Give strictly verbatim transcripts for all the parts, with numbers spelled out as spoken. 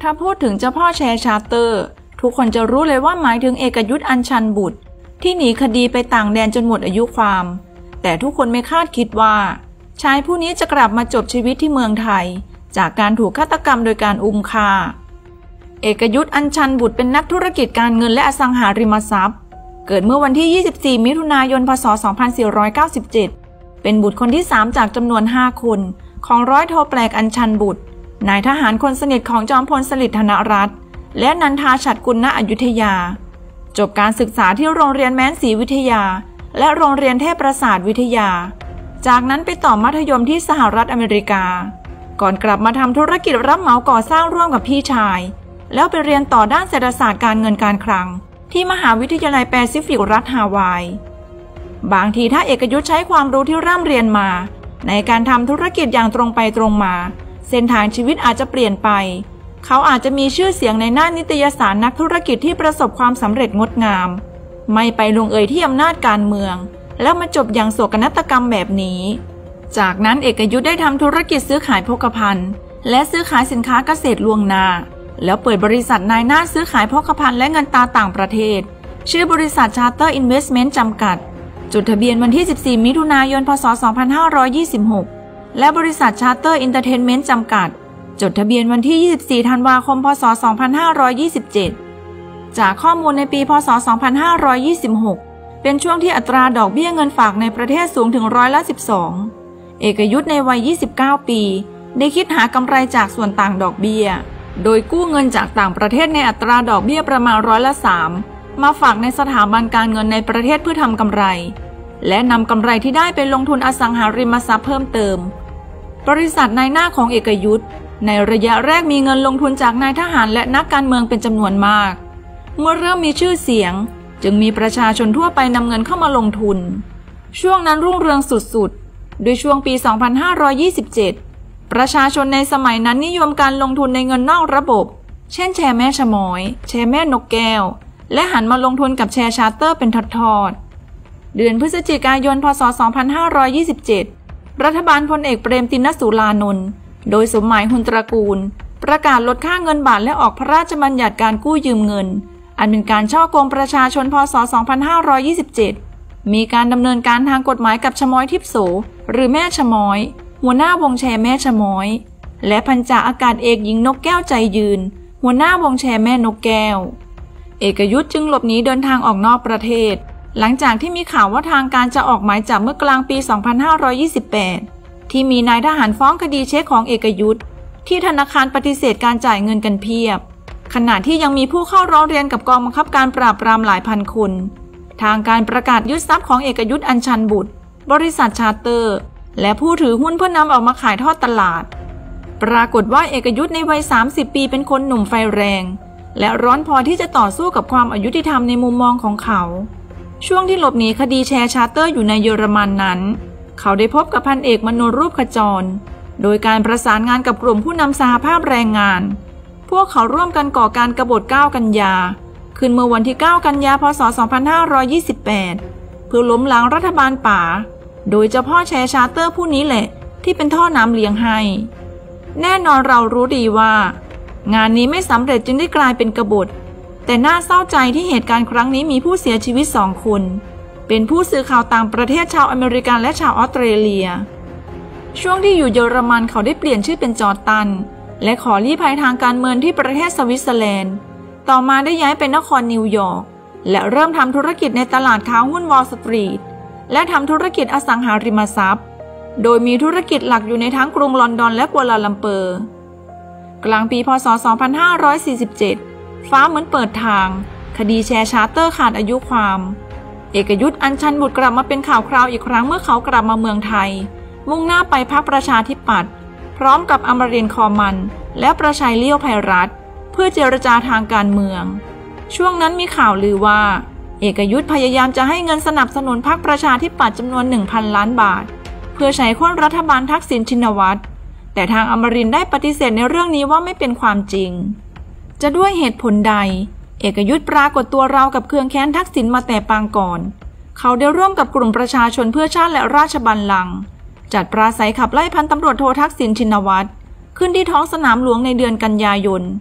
ถ้าพูดถึงเจ้าพ่อแชร์ชาร์เตอร์ทุกคนจะรู้เลยว่าหมายถึงเอกยุทธอัญชันบุตรที่หนีคดีไปต่างแดนจนหมดอายุความแต่ทุกคนไม่คาดคิดว่าชายผู้นี้จะกลับมาจบชีวิตที่เมืองไทยจากการถูกฆาตกรรมโดยการอุ้มฆ่าเอกยุทธอัญชันบุตรเป็นนักธุรกิจการเงินและอสังหาริมทรัพย์เกิดเมื่อวันที่ยี่สิบสี่มิถุนายนพศสองพันสี่ร้อยเก้าสิบเจ็ดเป็นบุตรคนที่สามจากจำนวนห้าคนของร้อยโทแปลกอัญชันบุตรนายทหารคนสนิทของจอมพลสฤษดิ์ธนรัตน์และนันทาฉัตรกุลณอยุธยาจบการศึกษาที่โรงเรียนแม้นศรีวิทยาและโรงเรียนเทพประสาทวิทยาจากนั้นไปต่อมัธยมที่สหรัฐอเมริกาก่อนกลับมาทำธุรกิจรับเหมาก่อสร้างร่วมกับพี่ชายแล้วไปเรียนต่อด้านเศรษฐศาสตร์การเงินการคลังที่มหาวิทยาลัยแปซิฟิกรัฐฮาวายบางทีถ้าเอกยุทธใช้ความรู้ที่ร่ำเรียนมาในการทำธุรกิจอย่างตรงไปตรงมาเส้นทางชีวิตอาจจะเปลี่ยนไปเขาอาจจะมีชื่อเสียงในหน้านิตยสารนักธุรกิจที่ประสบความสำเร็จงดงามไม่ไปลงเอยที่อำนาจการเมืองแล้วมาจบอย่างโศกนาฏกรรมแบบนี้จากนั้นเอกยุทธได้ทำธุรกิจซื้อขายโภคภัณฑ์และซื้อขายสินค้าเกษตรล่วงหน้าแล้วเปิดบริษัทนายหน้าซื้อขายโภคภัณฑ์และเงินตราต่างประเทศชื่อบริษัท Charter Investment จำกัดจดทะเบียนวันที่สิบสี่มิถุนายนพศสองพันห้าร้อยยี่สิบหกและบริษัท Charter Entertainment จำกัดจดทะเบียนวันที่ยี่สิบสี่ธันวาคมพศสองพันห้าร้อยยี่สิบเจ็ดจากข้อมูลในปีพศสองพันห้าร้อยยี่สิบหกเป็นช่วงที่อัตราดอกเบี้ยเงินฝากในประเทศสูงถึงร้อยละสิบสองเอกยุทธในวัยยี่สิบเก้าปีได้คิดหากำไรจากส่วนต่างดอกเบี้ยโดยกู้เงินจากต่างประเทศในอัตราดอกเบี้ยประมาณร้อยละสามมาฝากในสถาบันการเงินในประเทศเพื่อทำกำไรและนำกำไรที่ได้ไปลงทุนอสังหาริมทรัพย์เพิ่มเติมบริษัทนายหน้าของเอกยุทธในระยะแรกมีเงินลงทุนจากนายทหารและนักการเมืองเป็นจำนวนมากเมื่อเริ่มมีชื่อเสียงจึงมีประชาชนทั่วไปนำเงินเข้ามาลงทุนช่วงนั้นรุ่งเรืองสุดๆโดยช่วงปีสองพันห้าร้อยยี่สิบเจ็ดประชาชนในสมัยนั้นนิยมการลงทุนในเงินนอกระบบเช่นแชร์แม่ชะม้อยแชร์แม่นกแก้วและหันมาลงทุนกับแชร์ชาร์เตอร์เป็นทอดๆเดือนพฤศจิกายนพศสองพันห้าร้อยยี่สิบเจ็ดรัฐบาลพลเอกเปรมติณสุรานนท์โดยสมหมายหุนตระกูลประกาศลดค่าเงินบาทและออกพระราชบัญญัติการกู้ยืมเงินอันเป็นการฉ้อโกงประชาชนพศสองพันห้าร้อยยี่สิบเจ็ดมีการดำเนินการทางกฎหมายกับชะม้อยทิพโสหรือแม่ชะม้อยหัวหน้าวงแชร์แม่ชะม้อยและพันจ่าอากาศเอกหญิงนกแก้วใจยืนหัวหน้าวงแชร์แม่นกแก้วเอกยุทธจึงหลบหนีเดินทางออกนอกประเทศหลังจากที่มีข่าวว่าทางการจะออกหมายจับเมื่อกลางปีสองพันห้าร้อยยี่สิบแปดที่มีนายทหารฟ้องคดีเช็คของเอกยุทธที่ธนาคารปฏิเสธการจ่ายเงินกันเพียบขณะที่ยังมีผู้เข้าร้องเรียนกับกองบังคับการปราบปรามหลายพันคนทางการประกาศยึดทรัพย์ของเอกยุทธอัญชันบุตรบริษัทชาร์เตอร์และผู้ถือหุ้นเพื่อนำออกมาขายทอดตลาดปรากฏว่าเอกยุทธในวัยสามสิบปีเป็นคนหนุ่มไฟแรงและร้อนพอที่จะต่อสู้กับความอายุติธรรมในมุมมองของเขาช่วงที่หลบหนีคดีแชร์ชาร์เตอร์อยู่ในเยอรมันนั้นเขาได้พบกับพันเอกมโนรูปขจรโดยการประสานงานกับกลุ่มผู้นำสหภาพแรงงานพวกเขาร่วมกันก่อการกบฏเก้ากันยาขึ้นเมื่อวันที่เก้ากันยาพศสองพันห้าร้อยยี่สิบแปดเพื่อล้มล้างรัฐบาลป่าโดยเจ้าพ่อแชร์ชาร์เตอร์ผู้นี้แหละที่เป็นท่อน้ำเลี้ยงให้แน่นอนเรารู้ดีว่างานนี้ไม่สำเร็จจึงได้กลายเป็นกบฏแต่น่าเศร้าใจที่เหตุการณ์ครั้งนี้มีผู้เสียชีวิตสองคนเป็นผู้สื่อข่าวต่างประเทศชาวอเมริกันและชาวออสเตรเลียช่วงที่อยู่เยอรมันเขาได้เปลี่ยนชื่อเป็นจอร์ตันและขอลี้ภัยทางการเมืองที่ประเทศสวิตเซอร์แลนด์ต่อมาได้ย้ายไปนครนิวยอร์กและเริ่มทำธุรกิจในตลาดค้าหุ้นวอลล์สตรีทและทำธุรกิจอสังหาริมทรัพย์โดยมีธุรกิจหลักอยู่ในทั้งกรุงลอนดอนและกัวลาลัมเปอร์กลางปีพศสองพันห้าร้อยสี่สิบเจ็ดฟ้าเหมือนเปิดทางคดีแชร์ชาร์เตอร์ขาดอายุความเอกยุทธอัญชันบุตรกลับมาเป็นข่าวคราวอีกครั้งเมื่อเขากลับมาเมืองไทยมุ่งหน้าไปพรรคประชาธิปัตย์พร้อมกับอมรินทร์ คอมันและประชัยเลี้ยวไพรัตน์เพื่อเจรจาทางการเมืองช่วงนั้นมีข่าวลือว่าเอกยุทธพยายามจะให้เงินสนับสนุนพรรคประชาธิปัตย์จำนวน หนึ่งพัน ล้านบาทเพื่อใช้โค่นรัฐบาลทักษิณชินวัตรแต่ทางอมรินทร์ได้ปฏิเสธในเรื่องนี้ว่าไม่เป็นความจริงจะด้วยเหตุผลใดเอกยุทธปรากฏตัวราวกับเครืองแค้นทักษิณมาแต่ปางก่อนเขาได้ร่วมกับกลุ่มประชาชนเพื่อชาติและราชบัลลังก์จัดปราศัยขับไล่พันตำรวจโททักษิณชินวัตรขึ้นที่ท้องสนามหลวงในเดือนกันยายน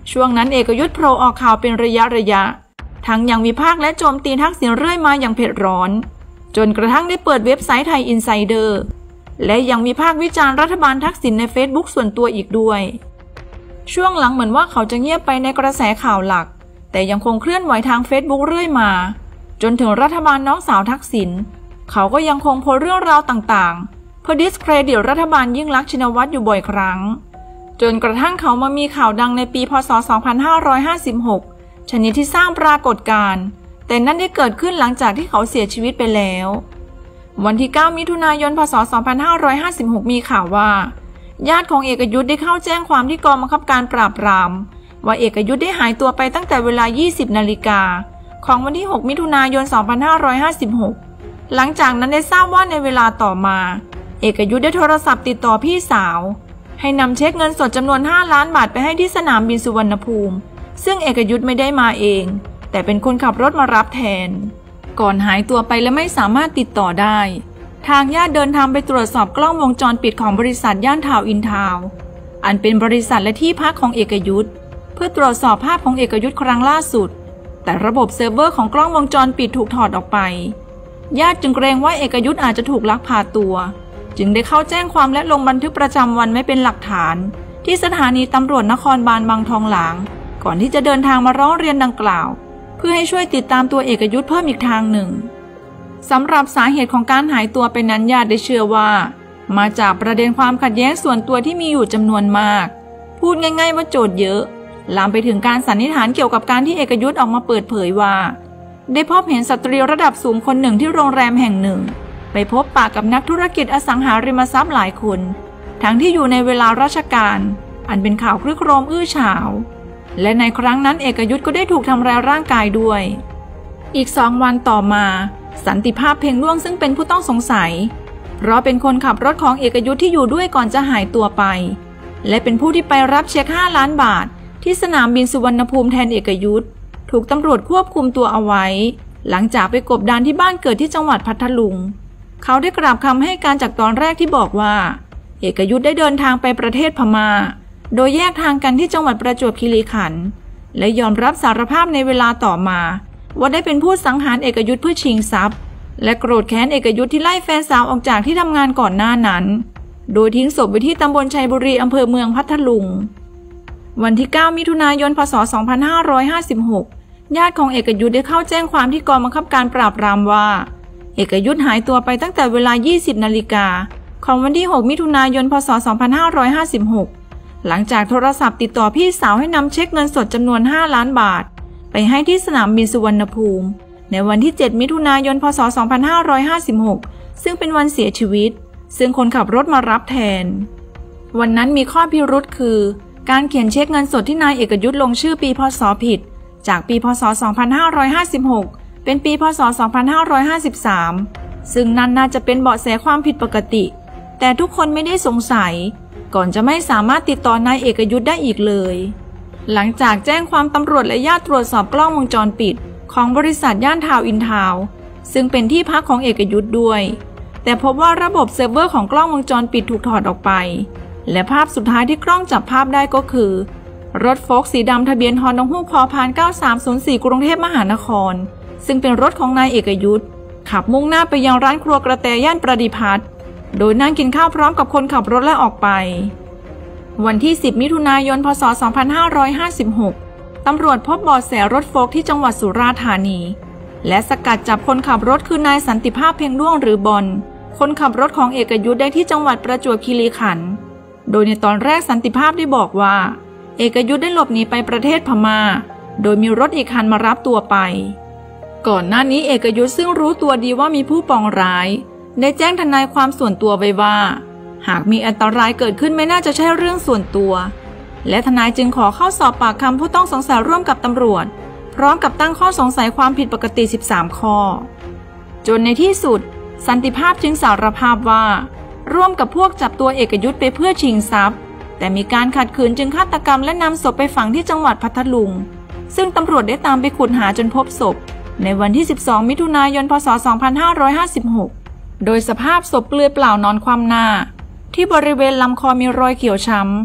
ช่วงนั้นเอกยุทธโผล่ออกข่าวเป็นระยะระยะทั้งยังวิพากษ์และโจมตีทักษิณเรื่อยมาอย่างเผ็ดร้อนจนกระทั่งได้เปิดเว็บไซต์ไทยอินไซเดอร์และยังวิพากษ์วิจารณ์รัฐบาลทักษิณในเฟซบุ๊กส่วนตัวอีกด้วยช่วงหลังเหมือนว่าเขาจะเงียบไปในกระแสข่าวหลักแต่ยังคงเคลื่อนไหวทางเฟซบุ๊กเรื่อยมาจนถึงรัฐบาลน้องสาวทักษิณเขาก็ยังคงโพสต์เรื่องราวต่างๆเพื่อดิสเครดิตรัฐบาลยิ่งลักษณ์ชินวัตรอยู่บ่อยครั้งจนกระทั่งเขามามีข่าวดังในปีพ.ศ. สองพันห้าร้อยห้าสิบหกชนิดที่สร้างปรากฏการณ์แต่นั่นได้เกิดขึ้นหลังจากที่เขาเสียชีวิตไปแล้ววันที่เก้ามิถุนายนพ.ศ. สองพันห้าร้อยห้าสิบหกมีข่าวว่าญาติของเอกยุทธได้เข้าแจ้งความที่กองบังคับการปราบปรามว่าเอกยุทธได้หายตัวไปตั้งแต่เวลา ยี่สิบนาฬิกาของวันที่หกมิถุนายนสองพันห้าร้อยห้าสิบหกหลังจากนั้นได้ทราบว่าในเวลาต่อมาเอกยุทธได้โทรศัพท์ติดต่อพี่สาวให้นำเช็คเงินสดจำนวนห้าล้านบาทไปให้ที่สนามบินสุวรรณภูมิซึ่งเอกยุทธไม่ได้มาเองแต่เป็นคนขับรถมารับแทนก่อนหายตัวไปและไม่สามารถติดต่อได้ทางญาติเดินทางไปตรวจสอบกล้องวงจรปิดของบริษัทย่านทาวน์อินทาวน์อันเป็นบริษัทและที่พักของเอกยุทธเพื่อตรวจสอบภาพของเอกยุทธครั้งล่าสุดแต่ระบบเซิร์ฟเวอร์ของกล้องวงจรปิดถูกถอดออกไปญาติจึงเกรงว่าเอกยุทธอาจจะถูกลักพาตัวจึงได้เข้าแจ้งความและลงบันทึกประจำวันไว้เป็นหลักฐานที่สถานีตำรวจนครบาลบางทองหลางก่อนที่จะเดินทางมาร้องเรียนดังกล่าวเพื่อให้ช่วยติดตามตัวเอกยุทธเพิ่มอีกทางหนึ่งสำหรับสาเหตุของการหายตัวไปนั้นญาติได้เชื่อว่ามาจากประเด็นความขัดแย้งส่วนตัวที่มีอยู่จำนวนมากพูดง่ายๆว่าโจทย์เยอะลามไปถึงการสันนิษฐานเกี่ยวกับการที่เอกยุทธออกมาเปิดเผยว่าได้พบเห็นสตรีระดับสูงคนหนึ่งที่โรงแรมแห่งหนึ่งไปพบปะกับนักธุรกิจอสังหาริมทรัพย์หลายคนทั้งที่อยู่ในเวลาราชการอันเป็นข่าวครึกโครมอื้อฉาวและในครั้งนั้นเอกยุทธก็ได้ถูกทำร้ายร่างกายด้วยอีกสองวันต่อมาสันติภาพเพ็งล่วงซึ่งเป็นผู้ต้องสงสัยเพราะเป็นคนขับรถของเอกยุทธที่อยู่ด้วยก่อนจะหายตัวไปและเป็นผู้ที่ไปรับเช็คห้าล้านบาทที่สนามบินสุวรรณภูมิแทนเอกยุทธถูกตำรวจควบคุมตัวเอาไว้หลังจากไปกบดานที่บ้านเกิดที่จังหวัดพัทลุงเขาได้กราบคำให้การจากตอนแรกที่บอกว่าเอกยุทธได้เดินทางไปประเทศพม่าโดยแยกทางกันที่จังหวัดประจวบคีรีขันธ์และยอมรับสารภาพในเวลาต่อมาว่าได้เป็นผู้สังหารเอกยุทธเพื่อชิงทรัพย์และโกรธแค้นเอกยุทธที่ไล่แฟนสาวออกจากที่ทำงานก่อนหน้านั้นโดยทิ้งศพไว้ที่ตำบลชัยบุรีอำเภอเมืองพัทลุงวันที่เก้ามิถุนายนพ.ศ. สองพันห้าร้อยห้าสิบหกญาติของเอกยุทธได้เข้าแจ้งความที่กองบังคับการปราบปรามว่าเอกยุทธหายตัวไปตั้งแต่เวลา ยี่สิบนาฬิกาของวันที่หกมิถุนายนพ.ศ. สองพันห้าร้อยห้าสิบหกหลังจากโทรศัพท์ติดต่อพี่สาวให้นำเช็คเงินสดจำนวนห้าล้านบาทไปให้ที่สนามบินสุวรรณภูมิในวันที่เจ็ดมิถุนายนพ.ศ. สองพันห้าร้อยห้าสิบหกซึ่งเป็นวันเสียชีวิตซึ่งคนขับรถมารับแทนวันนั้นมีข้อพิรุธคือการเขียนเช็คเงินสดที่นายเอกยุทธลงชื่อปีพ.ศ. ผิดจากปีพ.ศ. สองพันห้าร้อยห้าสิบหกเป็นปีพ.ศ. สองพันห้าร้อยห้าสิบสามซึ่งนั่นน่าจะเป็นเบาะแสความผิดปกติแต่ทุกคนไม่ได้สงสัยก่อนจะไม่สามารถติดต่อนายเอกยุทธได้อีกเลยหลังจากแจ้งความตำรวจและญาติตรวจสอบกล้องวงจรปิดของบริษัทย่านทาวน์อินทาวน์ซึ่งเป็นที่พักของเอกยุทธด้วยแต่พบว่าระบบเซิร์ฟเวอร์ของกล้องวงจรปิดถูกถอดออกไปและภาพสุดท้ายที่กล้องจับภาพได้ก็คือรถโฟล์คสีดำทะเบียนฮอนฮูกพพเก้าสามศูนย์สี่กรุงเทพมหานครซึ่งเป็นรถของนายเอกยุทธขับมุ่งหน้าไปยังร้านครัวกระแตย่านประดิพัฒน์โดยนั่งกินข้าวพร้อมกับคนขับรถและออกไปวันที่สิบมิถุนายนพ.ศ. สองพันห้าร้อยห้าสิบหกตำรวจพบเบาะแสรถโฟล์คที่จังหวัดสุราษฎร์ธานีและสกัดจับคนขับรถคือนายสันติภาพเพ็งล่วงหรือบอลคนขับรถของเอกยุทธได้ที่จังหวัดประจวบคีรีขันธ์โดยในตอนแรกสันติภาพได้บอกว่าเอกยุทธได้หลบหนีไปประเทศพม่าโดยมีรถอีกคันมารับตัวไปก่อนหน้านี้เอกยุทธซึ่งรู้ตัวดีว่ามีผู้ปองร้ายได้แจ้งทนายความส่วนตัวไว้ว่าหากมีอันตรายเกิดขึ้นไม่น่าจะใช่เรื่องส่วนตัวและทนายจึงขอเข้าสอบปากคำผู้ต้องสงสัยร่วมกับตำรวจพร้อมกับตั้งข้อสงสัยความผิดปกติสิบสามข้อจนในที่สุดสันติภาพจึงสารภาพว่าร่วมกับพวกจับตัวเอกยุทธไปเพื่อชิงทรัพย์แต่มีการขัดขืนจึงฆาตกรรมและนำศพไปฝังที่จังหวัดพัทลุงซึ่งตำรวจได้ตามไปขุดหาจนพบศพในวันที่สิบสองมิถุนายนพ.ศ. สองพันห้าร้อยห้าสิบหกโดยสภาพศพเปลือยเปล่านอนคว่ำหน้าที่บริเวณลำคอมีรอยเขียวช้ำ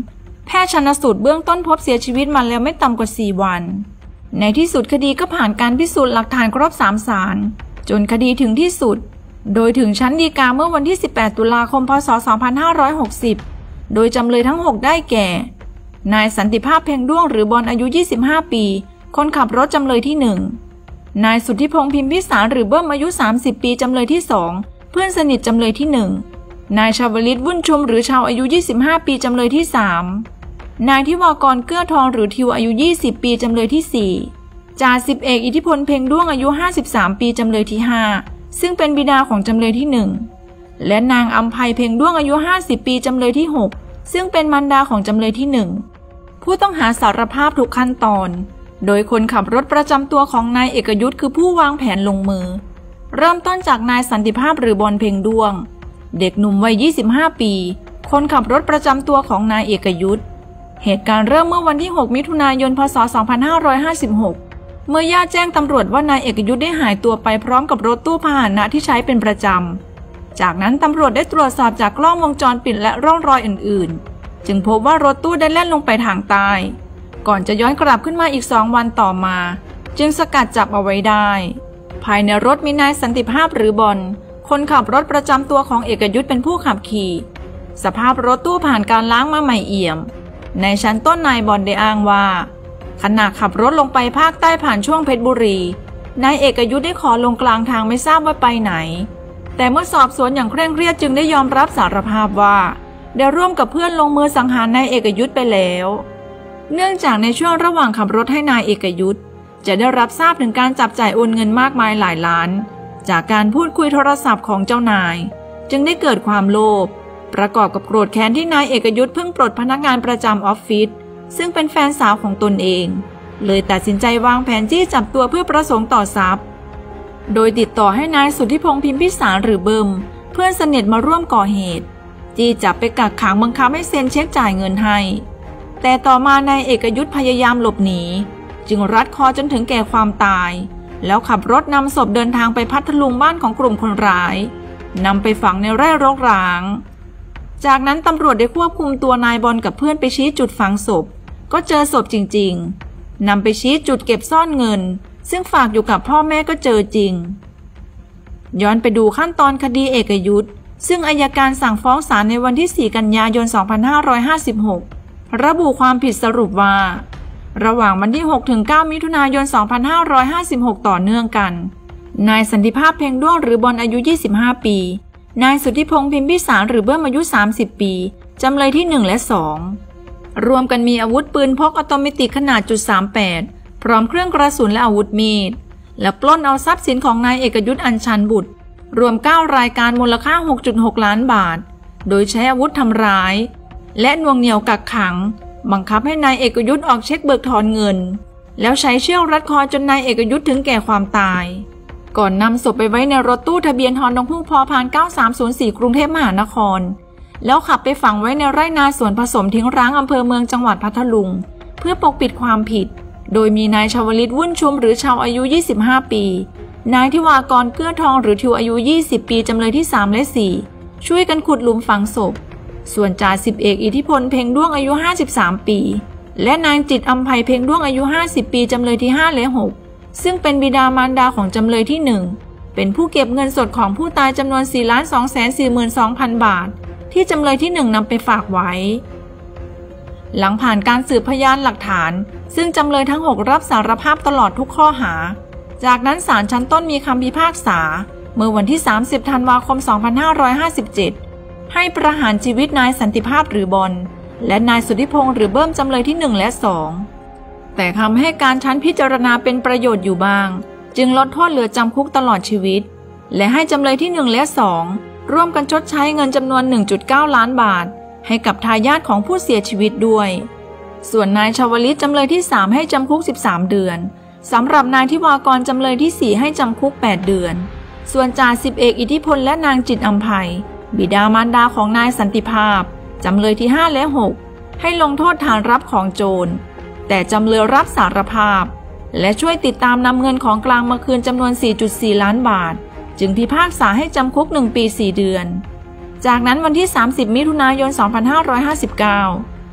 แพทย์ชันสูตรเบื้องต้นพบเสียชีวิตมาแล้วไม่ต่ำกว่าสี่วันในที่สุดคดีก็ผ่านการพิสูจน์หลักฐานครบสามศาลจนคดีถึงที่สุดโดยถึงชั้นฎีกาเมื่อวันที่สิบแปดตุลาคมพศสองพันห้าร้อยหกสิบโดยจำเลยทั้งหกได้แก่นายสันติภาพเพ็งด้วงหรือบอลอายุยี่สิบห้าปีคนขับรถจำเลยที่หนึ่งนายสุทธิพงษ์พิมพิสารหรือเบิ้มอายุสามสิบปีจำเลยที่สองเพื่อนสนิทจำเลยที่หนึ่งนายชาวลิตวุ่นชุมหรือชาวอายุยี่สิบห้าปีจำเลยที่สามนายทิวากรเกื้อทองหรือทิวอายุยี่สิบปีจำเลยที่สี่จ่าสิบเอกอิทธิพลเพ็งด้วงอายุห้าสิบสามปีจำเลยที่ห้าซึ่งเป็นบิดาของจำเลยที่หนึ่งและนางอัมไพเพ็งด้วงอายุห้าสิบปีจำเลยที่หกซึ่งเป็นมารดาของจำเลยที่หนึ่งผู้ต้องหาสารภาพทุกขั้นตอนโดยคนขับรถประจำตัวของนายเอกยุทธคือผู้วางแผนลงมือเริ่มต้นจากนายสันติภาพหรือบอลเพ็งด้วงเด็กหนุ่มวัยยี่สิบห้าปีคนขับรถประจำตัวของนายเอกยุทธเหตุการณ์เริ่มเมื่อวันที่หกมิถุนายนพศสองพันห้าร้อยห้าสิบหกเมื่อญาติแจ้งตำรวจว่านายเอกยุทธได้หายตัวไปพร้อมกับรถตู้พาหนะที่ใช้เป็นประจำจากนั้นตำรวจได้ตรวจสอบจากกล้องวงจรปิดและร่องรอยอื่นๆจึงพบว่ารถตู้ได้แล่นลงไปทางใต้ก่อนจะย้อนกลับขึ้นมาอีกสองวันต่อมาจึงสกัดจับเอาไว้ได้ภายในรถมีนายสันติภาพหรือบอลคนขับรถประจำตัวของเอกยุทธเป็นผู้ขับขี่สภาพรถตู้ผ่านการล้างมาใหม่เอี่ยมในชั้นต้นนายบอลได้อ้างว่าขณะขับรถลงไปภาคใต้ผ่านช่วงเพชรบุรีนายเอกยุทธได้ขอลงกลางทางไม่ทราบว่าไปไหนแต่เมื่อสอบสวนอย่างเคร่งเครียดจึงได้ยอมรับสารภาพว่าได้ร่วมกับเพื่อนลงมือสังหารนายเอกยุทธไปแล้วเนื่องจากในช่วงระหว่างขับรถให้นายเอกยุทธจะได้รับทราบถึงการจับจ่ายโอนเงินมากมายหลายล้านจากการพูดคุยโทรศัพท์ของเจ้านายจึงได้เกิดความโลภประกอบกับโกรธแค้นที่นายเอกยุทธเพิ่งปลดพนักงานประจำออฟฟิศซึ่งเป็นแฟนสาวของตนเองเลยตัดสินใจวางแผนจี้จับตัวเพื่อประสงค์ต่อทรัพย์โดยติดต่อให้นายสุทธิพงษ์พิมพิสารหรือเบิมเพื่อนสนิทมาร่วมก่อเหตุจี้จับไปกักขังบังคับให้เซ็นเช็คจ่ายเงินให้แต่ต่อมานายเอกยุทธพยายามหลบหนีจึงรัดคอจนถึงแก่ความตายแล้วขับรถนำศพเดินทางไปพัทลุงบ้านของกลุ่มคนร้ายนำไปฝังในไร่รกร้างจากนั้นตำรวจได้ควบคุมตัวนายบอลกับเพื่อนไปชี้จุดฝังศพก็เจอศพจริงๆนำไปชี้จุดเก็บซ่อนเงินซึ่งฝากอยู่กับพ่อแม่ก็เจอจริงย้อนไปดูขั้นตอนคดีเอกยุทธซึ่งอัยการสั่งฟ้องศาลในวันที่สี่กันยายนสองพันห้าร้อยห้าสิบหกระบุความผิดสรุปว่าระหว่างวันที่หกถึงเก้ามิถุนายนสองพันห้าร้อยห้าสิบหกต่อเนื่องกันนายสันติภาพเพ็งด้วงหรือบอลอายุยี่สิบห้าปีนายสุทธิพงษ์พิมพิสารหรือเบิ้มอายุสามสิบปีจำเลยที่หนึ่งและสองรวมกันมีอาวุธปืนพกออโตเมติกขนาดจุดสามแปดพร้อมเครื่องกระสุนและอาวุธมีดและปล้นเอาทรัพย์สินของนายเอกยุทธอัญชันบุตรรวมเก้ารายการมูลค่า หกจุดหก ล้านบาทโดยใช้อาวุธทำร้ายและน่วงเหนี่ยวกักขังบังคับให้นายเอกยุทธออกเช็คเบิกถอนเงินแล้วใช้เชือกรัดคอจนนายเอกยุทธถึงแก่ความตายก่อนนำศพไปไว้ในรถตู้ทะเบียนฮอนดงฮูกพพเก้าสามศูนย์สี่กรุงเทพมหานครแล้วขับไปฝังไว้ในไร่นาสวนผสมทิ้งร้างอำเภอเมืองจังหวัดพัทลุงเพื่อปกปิดความผิดโดยมีนายชาวลิตวุ่นชุมหรือชาวอายุยี่สิบห้าปีนายทิวากรเกื้อทองหรือทิวอายุยี่สิบปีจำเลยที่สามและสี่ช่วยกันขุดหลุมฝังศพส่วนจ่าสิบเอกอิทธิพลเพ็งด้วงอายุห้าสิบสามปีและนางจิตอัมไพเพ็งด้วงอายุห้าสิบปีจำเลยที่ห้าและหกซึ่งเป็นบิดามารดาของจำเลยที่หนึ่งเป็นผู้เก็บเงินสดของผู้ตายจำนวน สี่ล้านสองแสนสี่หมื่นสองพัน บาทที่จำเลยที่หนึ่งนำไปฝากไว้หลังผ่านการสืบพยานหลักฐานซึ่งจำเลยทั้งหกรับสารภาพตลอดทุกข้อหาจากนั้นศาลชั้นต้นมีคำพิพากษาเมื่อวันที่สามสิบธันวาคมสองพันห้าร้อยห้าสิบเจ็ดให้ประหารชีวิตนายสันติภาพหรือบอลและนายสุทธิพงษ์หรือเบิ้มจำเลยที่หนึ่งและสองแต่คำให้การชั้นพิจารณาเป็นประโยชน์อยู่บ้างจึงลดโทษเหลือจำคุกตลอดชีวิตและให้จำเลยที่หนึ่งและสองร่วมกันชดใช้เงินจำนวน หนึ่งจุดเก้า ล้านบาทให้กับทายาทของผู้เสียชีวิตด้วยส่วนนายชาวลิตจำเลยที่สามให้จำคุกสิบสามเดือนสำหรับนายทิวากรจำเลยที่สี่ให้จำคุกแปดเดือนส่วนจ่าสิบเอกอิทธิพลและนางจิตอัมไพบิดามารดาของนายสันติภาพจำเลยที่ห้าและหกให้ลงโทษฐานรับของโจรแต่จำเลยรับสารภาพและช่วยติดตามนำเงินของกลางมาคืนจำนวน สี่จุดสี่ ล้านบาทจึงพิพากษาให้จำคุกหนึ่งปีสี่เดือนจากนั้นวันที่สามสิบมิถุนายนสองพันห้าร้อยห้าสิบเก้า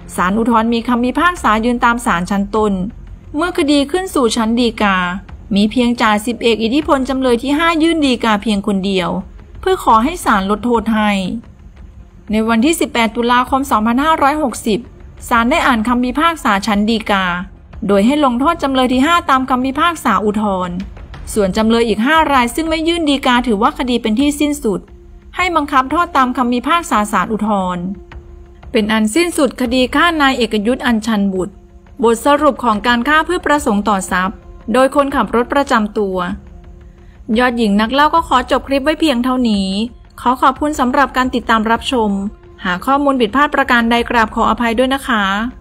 ศาลอุทธรณ์มีคำพิพากษายืนตามศาลชั้นต้นเมื่อคดีขึ้นสู่ชั้นฎีกามีเพียงจ่าสิบเอกอิทธิพลจำเลยที่ห้ายื่นฎีกาเพียงคนเดียวเพื่อขอให้ศาลลดโทษให้ในวันที่สิบแปดตุลาคมสองพันห้าร้อยหกสิบศาลได้อ่านคำพิพากษาชั้นฎีกาโดยให้ลงโทษจำเลยที่ห้าตามคำพิพากษาอุทธรณ์ส่วนจำเลยอีกห้ารายซึ่งไม่ยื่นฎีกาถือว่าคดีเป็นที่สิ้นสุดให้บังคับโทษตามคำพิพากษาศาลอุทธรณ์เป็นอันสิ้นสุดคดีฆ่านายเอกยุทธอัญชันบุตรบทสรุปของการฆ่าเพื่อประสงค์ต่อทรัพย์โดยคนขับรถประจำตัวยอดหญิงนักเล่าก็ขอจบคลิปไว้เพียงเท่านี้ขอขอบคุณสำหรับการติดตามรับชมหากข้อมูลผิดพลาดประการใดกราบขออภัยด้วยนะคะ